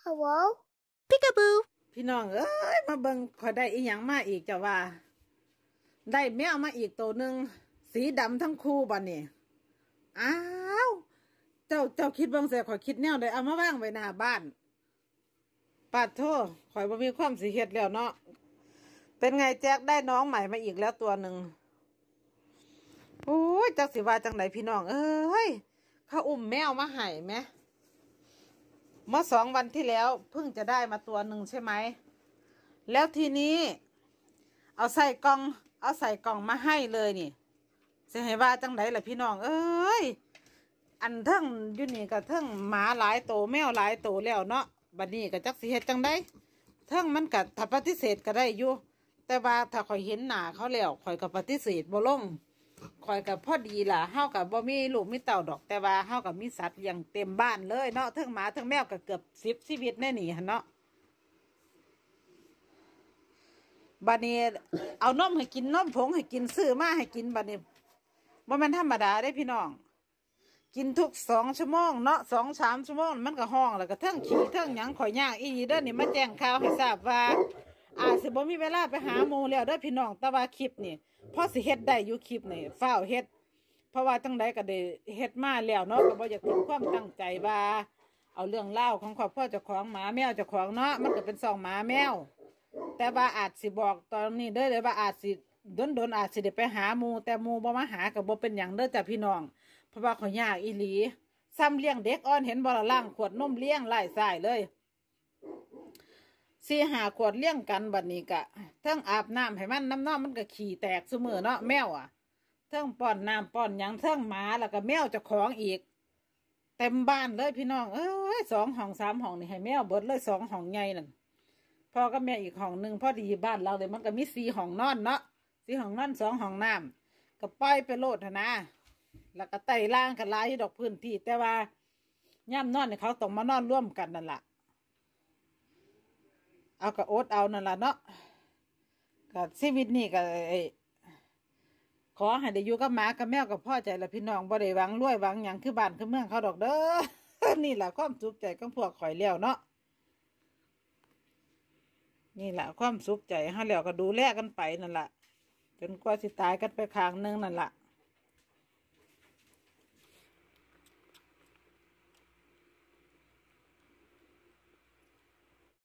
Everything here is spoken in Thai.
Hello Peekaboo พี่น้องเอ้ยมาเบิ่งขอยได้อีหยังมาอีกจ้ะว่าได้แมวมาอีกตัวหนึ่งสีดำทั้งคู่บัดนี้อ้าวเจ้าคิดเบิ่งเสียข่อยคิดแนวใดเอามาว่างไว้หน้าบ้านปาดโทษข่อยบ่มีความสิเฮ็ดแล้วเนาะเป็นไงแจ็คได้น้องใหม่มาอีกแล้วตัวหนึ่งโอ้ยจักสิว่าจังไหนพี่น้องเอ้ยเขาอุ้มแมวมาให้ไหมเมื่อ2 วันที่แล้วเพิ่งจะได้มาตัวหนึ่งใช่ไหมแล้วทีนี้เอาใส่กล่องมาให้เลยนี่จะให้ว่าจังไหนล่ะพี่น้องเอ้ยอันเทิงอยู่นี่กับเทิงหมาหลายโตแมวหลายโตแล้วเนาะบัดนี้กับจักสิเฮ็ดจังไดเทิงมันกับถ้าปฏิเสธก็ได้อยู่แต่ว่าถ้าข่อยเห็นหน้าเขาแล้วข่อยกับปฏิเสธบ่ลงข่อยกับพอดีล่ะเฮากับบ่มีลูกมีเต่าดอกแต่ว่าเฮากับมีสัตว์อย่างเต็มบ้านเลยเนาะเทิงหมาเทิงแมวก็เกือบ10 ชีวิตแน่นี่หั่นเนาะบัดนี้เอานมให้กินนมผงให้กินซื้อมาให้กินบัดนี้บ่แม่นธรรมดาได้พี่น้องกินทุก2 ชั่วโมงเนาะ2-3 ชั่วโมงมันก็ห้องแล้วก็เทิงขี้เทิงหยังข่อยย่างอีเด้อนี่มาแจ้งข่าวให้ทราบว่าอาจสิบ่มีเวลาไปหาหมู่แล้วเด้อพี่น้องแต่ว่าคลิปนี่พอสิเฮ็ดได้อยู่คลิปนี่ฟ้าวเฮ็ดเพราะว่าจังใดก็ได้เฮ็ดมาแล้วเนาะก็บ่อยากทิ้งความตั้งใจว่าเอาเรื่องเล่าของครอบครัวเจ้าของหมาแมวเจ้าของเนาะมันก็เป็น2 หมาแมวแต่ว่าอาจสิบอกตอนนี้เด้อเลยว่าอาจสิโดนอาจสิได้ไปหาหมู่แต่หมู่บ่มาหาก็บ่เป็นหยังเด้อจ้ะพี่น้องเพราะว่าเขายากอีหลีซ้ำเลี้ยงเด็กอ่อนเห็นบ่ล่ะล่างขวดนมเลี้ยงไล่สายเลย4-5 ขวดเลี้ยงกันบัดนี้กะเทิงอาบน้ำให้มันน้ำน้อมันก็ขี้แตกซุมื้อเนาะแมวอ่ะเทิงป้อนน้ำป้อนหยังเทิงหมาแล้วก็แมวเจ้าของอีกเต็มบ้านเลยพี่น้องเอ้ย2 ห้อง 3 ห้องนี่ให้แมวเบิดเลย2 ห้องใหญ่นั่นพ่อกับแม่อีกห้องหนึ่งพอดีบ้านเราเลยมันก็มี4 ห้องนอนเนาะ4 ห้องนอน2 ห้องน้ำก็ปล่อยไปโลดนะแล้วก็ไต่ล่างกันหลายดอกพื้นที่แต่ว่าย่ำนอนเนี่ยเขาต้องมานอนร่วมกันนั่นแหละเอาก็อดเอานั่นแหละเนาะกับชีวิตนี่ก็ขอให้ได้อยู่กับหมากับแมวกับพ่อใจละพี่น้องบ่ได้หวังรวยหวังหยังคือบ้านคือเมืองเขาดอกเด้อ นี่แหละความสุขใจของพวกข่อยแล้วเนาะนี่แหละความสุขใจเขาแล้วก็ดูแลกันไปนั่นแหละจนกว่าสิตายกันไปข้างนึงนั่นแหละ